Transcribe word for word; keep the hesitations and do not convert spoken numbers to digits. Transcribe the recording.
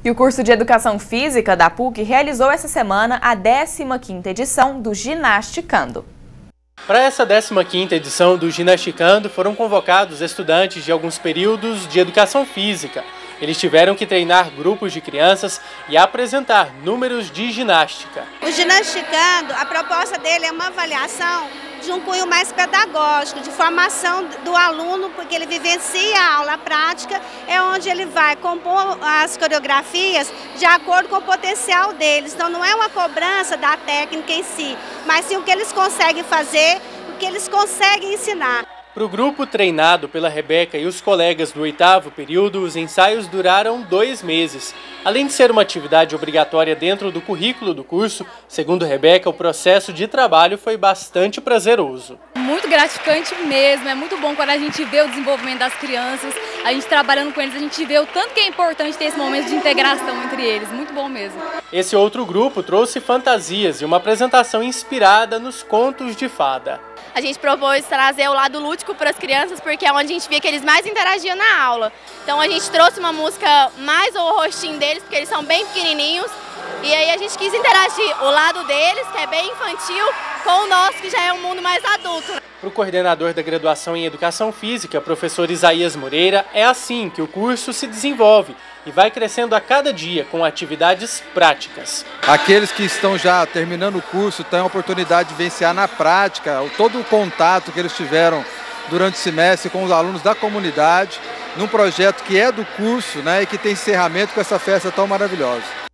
E o curso de Educação Física da P U C realizou essa semana a décima quinta edição do Ginasticando. Para essa décima quinta edição do Ginasticando foram convocados estudantes de alguns períodos de Educação Física. Eles tiveram que treinar grupos de crianças e apresentar números de ginástica. O Ginasticando, a proposta dele é uma avaliação de um cunho mais pedagógico, de formação do aluno, porque ele vivencia a aula prática, é onde ele vai compor as coreografias de acordo com o potencial deles. Então não é uma cobrança da técnica em si, mas sim o que eles conseguem fazer, o que eles conseguem ensinar. Para o grupo treinado pela Rebeca e os colegas do oitavo período, os ensaios duraram dois meses. Além de ser uma atividade obrigatória dentro do currículo do curso, segundo Rebeca, o processo de trabalho foi bastante prazeroso. Muito gratificante mesmo, é muito bom quando a gente vê o desenvolvimento das crianças, a gente trabalhando com eles, a gente vê o tanto que é importante ter esse momento de integração entre eles, muito bom mesmo. Esse outro grupo trouxe fantasias e uma apresentação inspirada nos contos de fada. A gente propôs trazer o lado lúdico para as crianças, porque é onde a gente via que eles mais interagiam na aula. Então a gente trouxe uma música mais o rostinho deles, porque eles são bem pequenininhos, e aí a gente quis interagir o lado deles, que é bem infantil, com o nosso, que já é um mundo mais adulto. Para o coordenador da graduação em Educação Física, professor Isaías Moreira, é assim que o curso se desenvolve e vai crescendo a cada dia com atividades práticas. Aqueles que estão já terminando o curso têm a oportunidade de vivenciar na prática todo o contato que eles tiveram durante o semestre com os alunos da comunidade, num projeto que é do curso, né, e que tem encerramento com essa festa tão maravilhosa.